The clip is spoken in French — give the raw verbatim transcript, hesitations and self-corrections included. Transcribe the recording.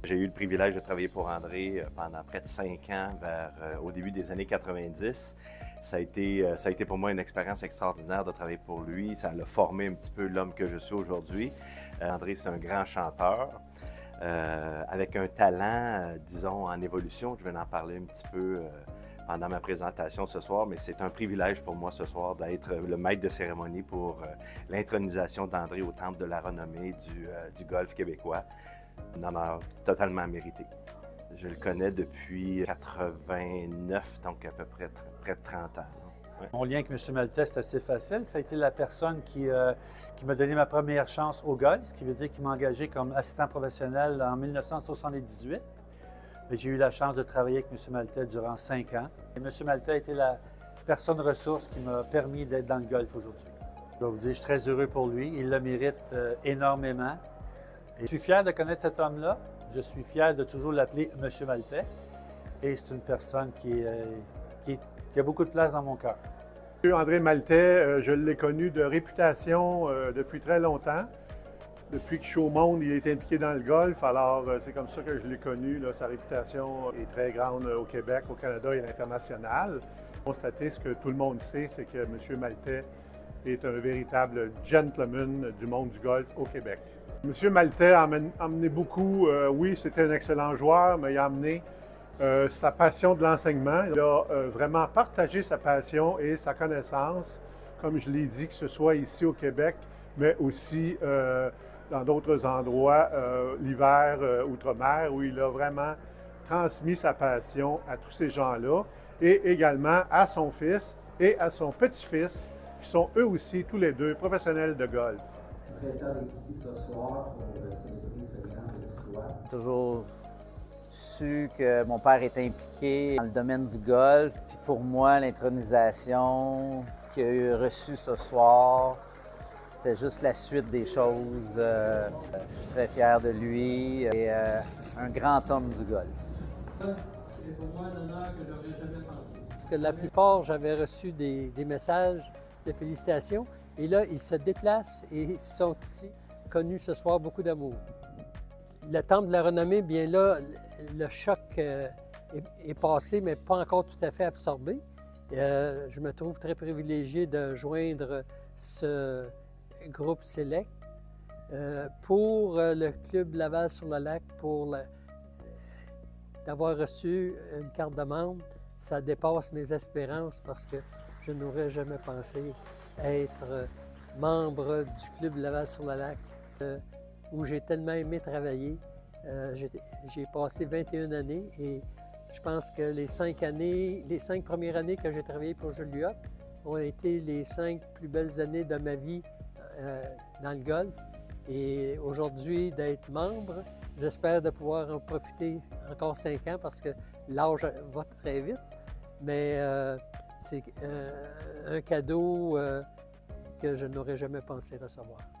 J'ai eu le privilège de travailler pour André pendant près de cinq ans, vers, euh, au début des années quatre-vingt-dix. Ça a été, euh, ça a été pour moi une expérience extraordinaire de travailler pour lui. Ça l'a formé un petit peu l'homme que je suis aujourd'hui. Euh, André, c'est un grand chanteur, euh, avec un talent, euh, disons, en évolution. Je vais en parler un petit peu euh, pendant ma présentation ce soir, mais c'est un privilège pour moi ce soir d'être le maître de cérémonie pour euh, l'intronisation d'André au Temple de la renommée du, euh, du golf québécois. Un honneur totalement mérité. Je le connais depuis quatre-vingt-neuf, donc à peu près près de trente ans. Ouais. Mon lien avec M. Maltais, c'est assez facile. Ça a été la personne qui, euh, qui m'a donné ma première chance au golf, ce qui veut dire qu'il m'a engagé comme assistant professionnel en mille neuf cent soixante-dix-huit. J'ai eu la chance de travailler avec M. Maltais durant cinq ans. Et M. Maltais a été la personne ressource qui m'a permis d'être dans le golf aujourd'hui. Je dois vous dire, je suis très heureux pour lui. Il le mérite euh, énormément. Et je suis fier de connaître cet homme-là. Je suis fier de toujours l'appeler M. Maltais. Et c'est une personne qui, euh, qui, qui a beaucoup de place dans mon cœur. André Maltais, je l'ai connu de réputation depuis très longtemps. Depuis que je suis au monde, il est impliqué dans le golf, alors c'est comme ça que je l'ai connu. Là, sa réputation est très grande au Québec, au Canada et à l'international. Constater ce que tout le monde sait, c'est que M. Maltais est un véritable gentleman du monde du golf au Québec. M. Maltais a amené beaucoup, euh, oui, c'était un excellent joueur, mais il a amené euh, sa passion de l'enseignement. Il a euh, vraiment partagé sa passion et sa connaissance, comme je l'ai dit, que ce soit ici au Québec, mais aussi euh, dans d'autres endroits, euh, l'hiver, euh, outre-mer, où il a vraiment transmis sa passion à tous ces gens-là et également à son fils et à son petit-fils, qui sont eux aussi tous les deux professionnels de golf. Très content d'être ici ce soir pour célébrer ce grand exploit. J'ai toujours su que mon père était impliqué dans le domaine du golf. Puis pour moi, l'intronisation qu'il a reçue ce soir, c'était juste la suite des choses. Euh, je suis très fier de lui et euh, un grand homme du golf. C'est pour moi un honneur que j'aurais jamais pensé. Parce que la plupart, j'avais reçu des, des messages de félicitations. Et là, ils se déplacent et ils sont ici, connus ce soir, beaucoup d'amour. Le Temple de la renommée, bien là, le choc euh, est, est passé, mais pas encore tout à fait absorbé. Euh, je me trouve très privilégié de joindre ce groupe Select euh, pour le Club Laval-sur-le-Lac, pour la, d'avoir reçu une carte de membre. Ça dépasse mes espérances parce que je n'aurais jamais pensé être membre du Club Laval-sur-le-Lac, euh, où j'ai tellement aimé travailler. Euh, j'ai passé vingt et une années et je pense que les cinq années, les cinq premières années que j'ai travaillé pour Julia ont été les cinq plus belles années de ma vie euh, dans le golf. Et aujourd'hui, d'être membre, j'espère de pouvoir en profiter encore cinq ans parce que l'âge va très vite. Mais euh, c'est euh, un cadeau euh, que je n'aurais jamais pensé recevoir.